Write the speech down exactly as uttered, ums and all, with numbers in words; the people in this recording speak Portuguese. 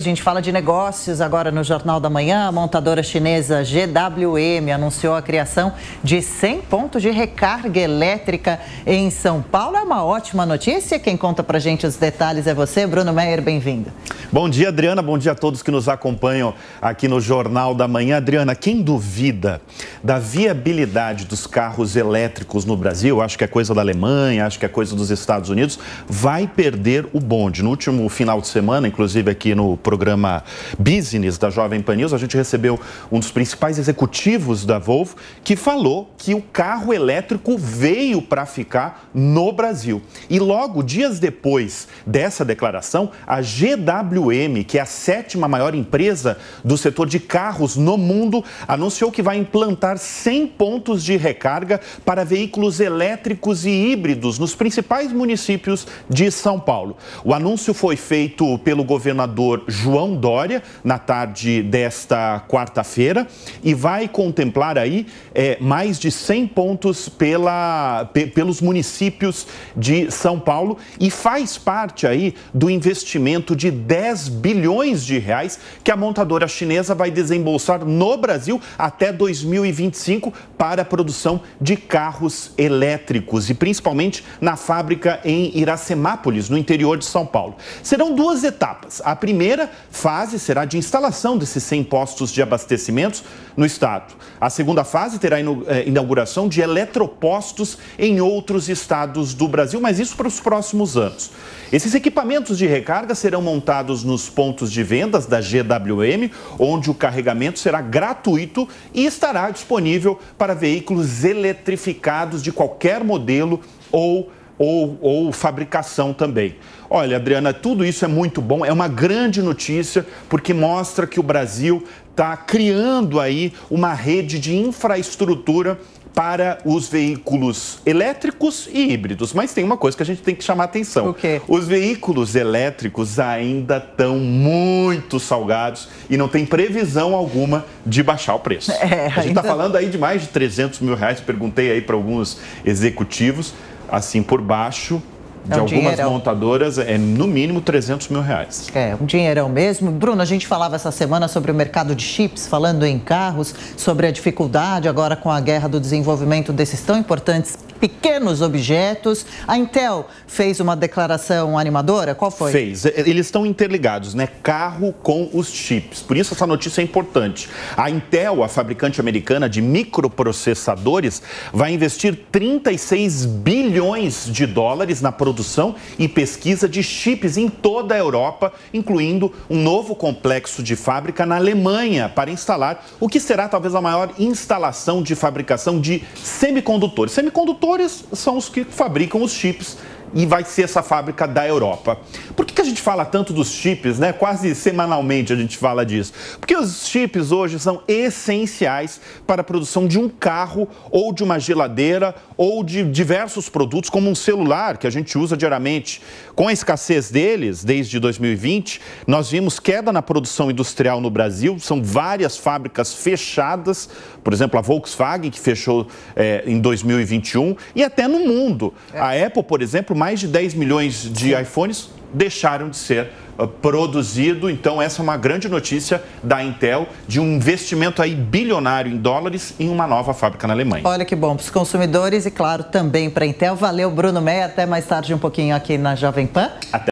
gente fala de negócios agora no Jornal da Manhã. A montadora chinesa G W M anunciou a criação de cem pontos de recarga elétrica em São Paulo. É uma ótima notícia. Quem conta pra gente os detalhes é você, Bruno Meyer. Bem-vindo. Bom dia, Adriana. Bom dia a todos que nos acompanham aqui no Jornal da Manhã. Adriana, quem duvida da viabilidade dos carros elétricos no Brasil, acho que é coisa da Alemanha, acho que é coisa dos Estados Unidos, vai perder o bonde. No último final de semana, inclusive aqui no programa Business da Jovem Pan News, a gente recebeu um dos principais executivos da Volvo que falou que o carro elétrico veio para ficar no Brasil. E logo, dias depois dessa declaração, a G W M, que é a sétima maior empresa do setor de carros no mundo, anunciou que vai implantar cem pontos de recarga para veículos elétricos e híbridos nos principais municípios de São Paulo. O anúncio foi feito pelo governador João Dória na tarde desta quarta-feira e vai contemplar aí é, mais de cem pontos pela, pe, pelos municípios de São Paulo e faz parte aí do investimento de dez bilhões de reais que a montadora chinesa vai desembolsar no Brasil até dois mil e vinte e cinco para a produção de carros elétricos e principalmente na fábrica em Iracemápolis, no interior de São Paulo. Serão duas etapas. A primeira fase será de instalação desses cem postos de abastecimentos no estado. A segunda fase terá a inauguração de eletropostos em outros estados do Brasil, mas isso para os próximos anos. Esses equipamentos de recarga serão montados nos pontos de vendas da G W M, onde o carregamento será gratuito e estará disponível para veículos eletrificados de qualquer modelo ou Ou, ou fabricação também. Olha, Adriana, tudo isso é muito bom, é uma grande notícia, porque mostra que o Brasil está criando aí uma rede de infraestrutura para os veículos elétricos e híbridos. Mas tem uma coisa que a gente tem que chamar a atenção. O quê? Os veículos elétricos ainda estão muito salgados e não tem previsão alguma de baixar o preço. É, a gente está ainda... falando aí de mais de trezentos mil reais, perguntei aí para alguns executivos. Assim, por baixo de é um algumas dinheirão. montadoras, é no mínimo trezentos mil reais. É, um dinheirão mesmo. Bruno, a gente falava essa semana sobre o mercado de chips, falando em carros, sobre a dificuldade agora com a guerra do desenvolvimento desses tão importantes pequenos objetos. A Intel fez uma declaração animadora? Qual foi? Fez. Eles estão interligados, né? Carro com os chips. Por isso essa notícia é importante. A Intel, a fabricante americana de microprocessadores, vai investir trinta e seis bilhões de dólares na produção e pesquisa de chips em toda a Europa, incluindo um novo complexo de fábrica na Alemanha para instalar o que será talvez a maior instalação de fabricação de semicondutores. Semicondutores são os que fabricam os chips e vai ser essa fábrica da Europa. Por que que a gente fala tanto dos chips, né? Quase semanalmente a gente fala disso. Porque os chips hoje são essenciais para a produção de um carro ou de uma geladeira ou de diversos produtos, como um celular que a gente usa diariamente. Com a escassez deles, desde dois mil e vinte, nós vimos queda na produção industrial no Brasil. São várias fábricas fechadas, por exemplo, a Volkswagen, que fechou é, em dois mil e vinte e um, e até no mundo. É. A Apple, por exemplo, mais de dez milhões de Sim. iPhones deixaram de ser uh, produzido. Então, essa é uma grande notícia da Intel, de um investimento aí bilionário em dólares em uma nova fábrica na Alemanha. Olha que bom para os consumidores e, claro, também para a Intel. Valeu, Bruno Meyer. Até mais tarde um pouquinho aqui na Jovem Pan. Até